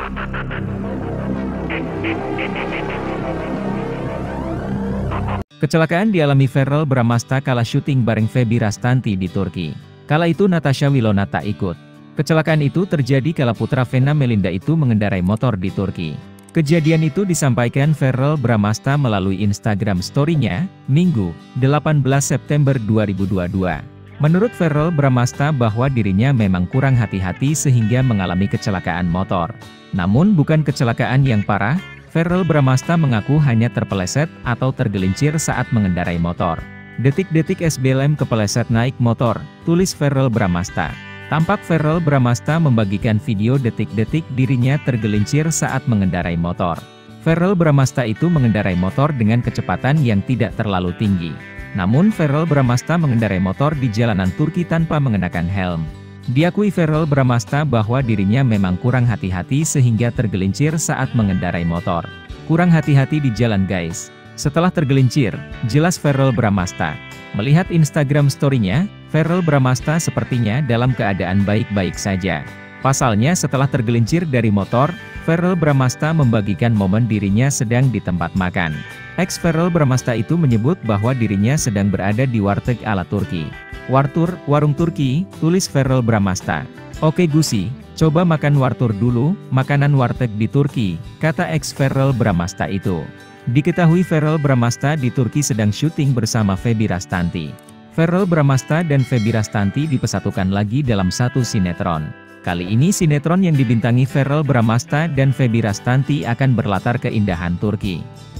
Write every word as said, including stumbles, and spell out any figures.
Kecelakaan dialami Verrell Bramasta kala syuting bareng Febi Rastanti di Turki. Kala itu Natasha Wilona tak ikut. Kecelakaan itu terjadi kala putra Vena Melinda itu mengendarai motor di Turki. Kejadian itu disampaikan Verrell Bramasta melalui Instagram Story-nya, Minggu, delapan belas September dua ribu dua puluh dua. Menurut Verrell Bramasta bahwa dirinya memang kurang hati-hati sehingga mengalami kecelakaan motor. Namun bukan kecelakaan yang parah, Verrell Bramasta mengaku hanya terpeleset atau tergelincir saat mengendarai motor. Detik-detik S B L M kepeleset naik motor, tulis Verrell Bramasta. Tampak Verrell Bramasta membagikan video detik-detik dirinya tergelincir saat mengendarai motor. Verrell Bramasta itu mengendarai motor dengan kecepatan yang tidak terlalu tinggi. Namun Verrell Bramasta mengendarai motor di jalanan Turki tanpa mengenakan helm. Diakui Verrell Bramasta bahwa dirinya memang kurang hati-hati sehingga tergelincir saat mengendarai motor. Kurang hati-hati di jalan guys. Setelah tergelincir, jelas Verrell Bramasta. Melihat Instagram story-nya, Verrell Bramasta sepertinya dalam keadaan baik-baik saja. Pasalnya setelah tergelincir dari motor, Verrell Bramasta membagikan momen dirinya sedang di tempat makan. Ex Verrell Bramasta itu menyebut bahwa dirinya sedang berada di warteg ala Turki. Wartur, warung Turki, tulis Verrell Bramasta. Oke Gusi, coba makan wartur dulu, makanan warteg di Turki, kata ex Verrell Bramasta itu. Diketahui Verrell Bramasta di Turki sedang syuting bersama Febi Rastanti. Verrell Bramasta dan Febi Rastanti dipersatukan lagi dalam satu sinetron. Kali ini sinetron yang dibintangi Verrell Bramasta dan Febi Rastanti akan berlatar keindahan Turki.